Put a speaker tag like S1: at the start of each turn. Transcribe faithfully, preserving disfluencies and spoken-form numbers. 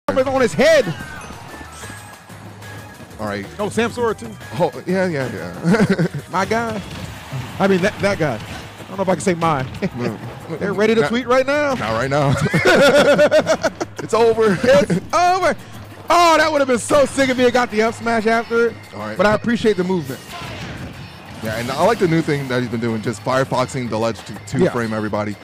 S1: on his head.
S2: All right.
S1: No, Sam Sora too.
S2: Oh, yeah, yeah, yeah.
S1: My guy. I mean, that, that guy. I don't know if I can say mine. They're ready to
S2: Not-
S1: tweet right now.
S2: Not right now. It's over.
S1: It's over. Oh, that would have been so sick if he had got the up smash after it.
S2: All right.
S1: But I appreciate the movement.
S2: Yeah, and I like the new thing that he's been doing, just firefoxing the ledge to two
S1: Yeah.
S2: frame everybody.